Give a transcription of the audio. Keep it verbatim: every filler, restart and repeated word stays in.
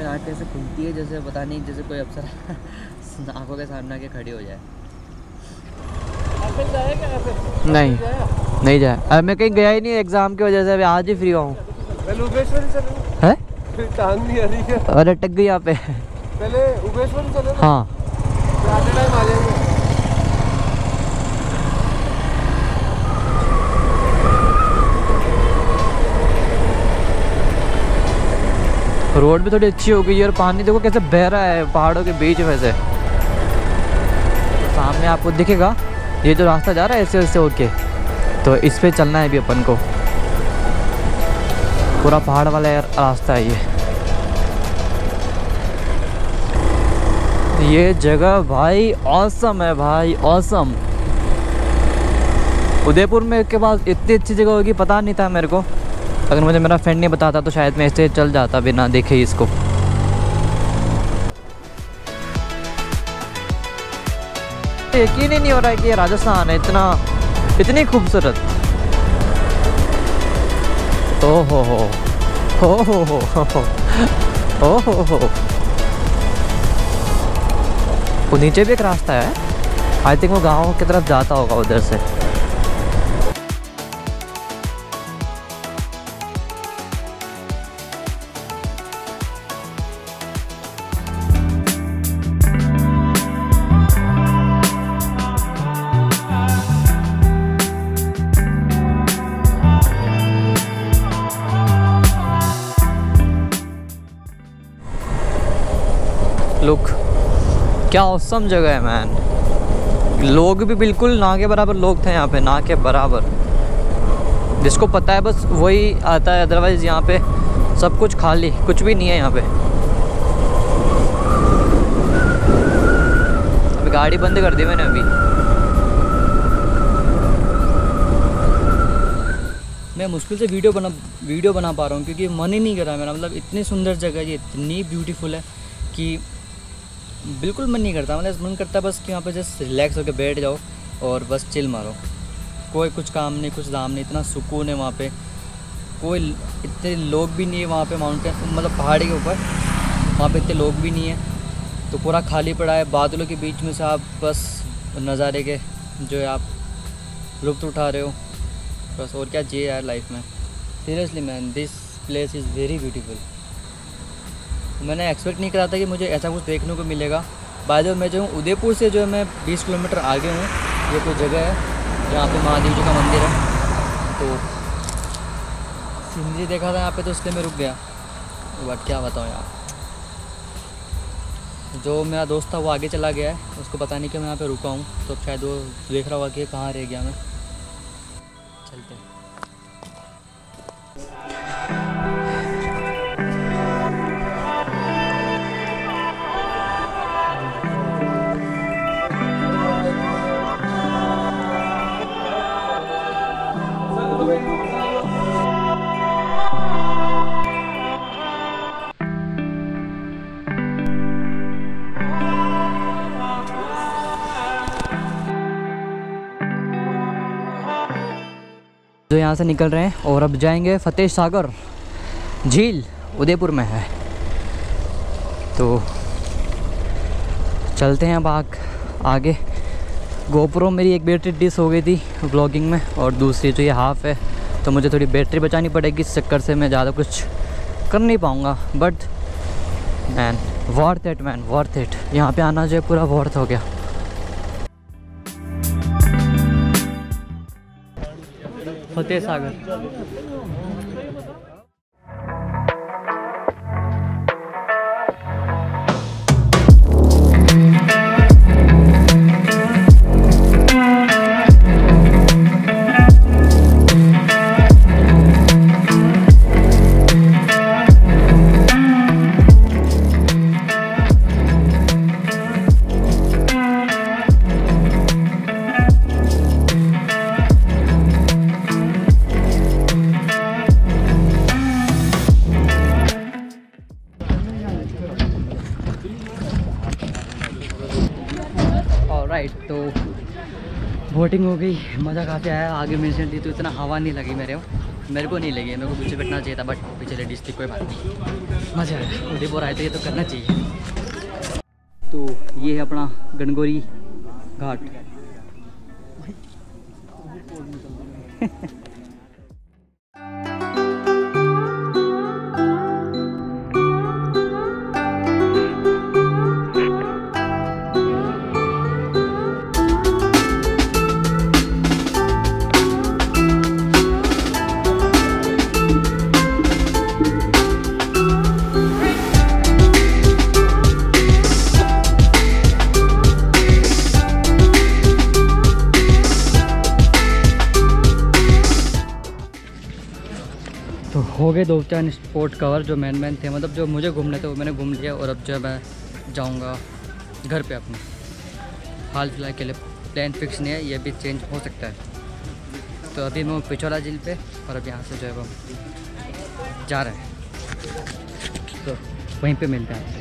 मेरी आँख कैसे खुलती है जैसे पता नहीं, जैसे कोई अफसर आंखों के सामने आके खड़ी हो जाए। नहीं नहीं जाए, अब मैं कहीं गया ही नहीं एग्जाम की वजह से, अभी आज ही फ्री हुआ हूँ। है टांग नहीं आ रही है, अरे अटक गई यहाँ पे। पहले उगेश्वर चले। हाँ टाइम आ जाएंगे। रोड भी थोड़ी अच्छी हो गई है और पानी देखो कैसे बह रहा है पहाड़ों के बीच में से। सामने आपको दिखेगा ये जो रास्ता जा रहा है ऐसे ऐसे होके, तो इस पे चलना है अभी अपन को। पूरा पहाड़ वाला रास्ता है ये। ये जगह भाई ऑसम है भाई, ऑसम। उदयपुर में के पास इतनी अच्छी जगह होगी पता नहीं था मेरे को। अगर मुझे मेरा फ्रेंड नहीं बताता तो शायद मैं ऐसे चल जाता बिना देखे ही इसको। यकीन ही नहीं हो रहा है कि ये राजस्थान है इतना, इतनी खूबसूरत। ओ हो हो हो हो हो हो ओ हो हो। वो नीचे भी एक रास्ता है, आई थिंक वो गाँव की तरफ जाता होगा उधर से। लुक क्या औसम जगह है मैन। लोग भी बिल्कुल ना के बराबर लोग थे यहाँ पे, ना के बराबर। जिसको पता है बस वही आता है, अदरवाइज़ यहाँ पे सब कुछ खाली, कुछ भी नहीं है यहाँ पे। अभी गाड़ी बंद कर दी मैंने अभी। मैं मुश्किल से वीडियो बना वीडियो बना पा रहा हूँ क्योंकि मन ही नहीं कर रहा मेरा। मतलब इतनी सुंदर जगह है ये, इतनी ब्यूटीफुल है कि बिल्कुल मन नहीं करता। मतलब मन करता है बस कि वहाँ पे जस्ट रिलैक्स होकर बैठ जाओ और बस चिल मारो। कोई कुछ काम नहीं, कुछ दाम नहीं, इतना सुकून है वहाँ पे। कोई इतने लोग भी नहीं है वहाँ पे, माउंटेन मतलब पहाड़ी के ऊपर वहाँ पे इतने लोग भी नहीं है। तो पूरा खाली पड़ा है, बादलों के बीच में से आप बस नज़ारे के जो है आप लुत्फ़ उठा रहे हो बस। और क्या चाहिए यार लाइफ में। Seriously man, this place is very beautiful. मैंने एक्सपेक्ट नहीं करा था कि मुझे ऐसा कुछ देखने को मिलेगा। बाय द वे मैं जो हूँ उदयपुर से जो है मैं बीस किलोमीटर आगे हूँ। ये कोई जगह है जहाँ पे महादेव जी का मंदिर है। तो सीनरी देखा था यहाँ पे तो इसलिए मैं रुक गया। बट क्या बताऊँ यार, जो मेरा दोस्त था वो आगे चला गया है, उसको पता नहीं कि मैं यहाँ पे रुका हूँ। तो शायद वो देख रहा होगा कि कहाँ रह गया मैं। चलते हैं। जो यहाँ से निकल रहे हैं और अब जाएंगे फतेह सागर झील, उदयपुर में है। तो चलते हैं अब आग आगे। गोप्रो मेरी एक बैटरी डिस हो गई थी ब्लॉगिंग में, और दूसरी जो ये हाफ़ है तो मुझे थोड़ी बैटरी बचानी पड़ेगी। इस चक्कर से मैं ज़्यादा कुछ कर नहीं पाऊँगा। But man worth it man, worth it. यहाँ पे आना जो है पूरा वर्थ हो गया। फतेह सागर बोटिंग हो गई, मज़ा काफ़ी आया। आगे में रिसेंटली तो इतना हवा नहीं लगी मेरे को मेरे को नहीं लगी, मेरे को पीछे बैठना चाहिए था, बट पीछे लेडीज़ थी, कोई बात नहीं, मज़ा आया। उदयपुर आए थे, ये तो करना चाहिए। तो ये है अपना गणगौरी घाट। तो हो गए दो चार स्पॉट कवर जो मैन मैन थे, मतलब जो मुझे घूमने थे वो मैंने घूम लिया। और अब जो मैं जाऊंगा घर पे अपने। हाल फिलहाल के लिए प्लान फिक्स नहीं है, ये भी चेंज हो सकता है। तो अभी मैं पिछोला झील पे, और अब यहाँ से जो है वो जा रहे हैं, तो वहीं पे मिलते हैं।